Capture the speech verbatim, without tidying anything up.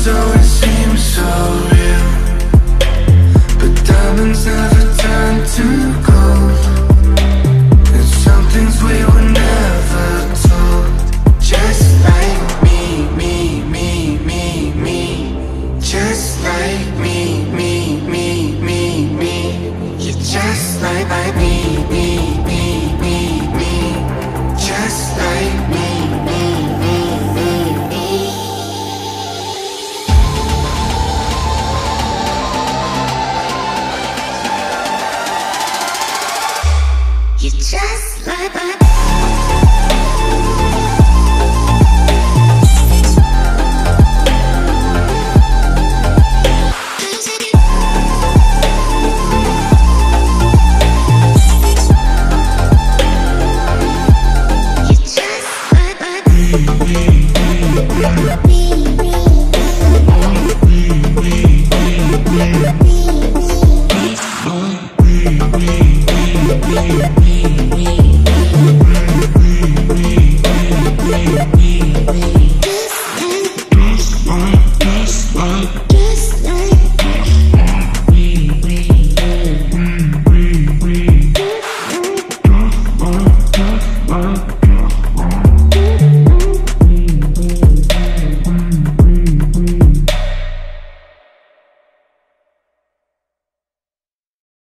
always seem so real, but diamonds never turn to gold. And some things we were never told. Just like me, me, me, me, me. Just like me, me, me, me, me. You're just like, like me, me, me, me, me. Just like me, me, me, me, me. You're just like my You're just like my me.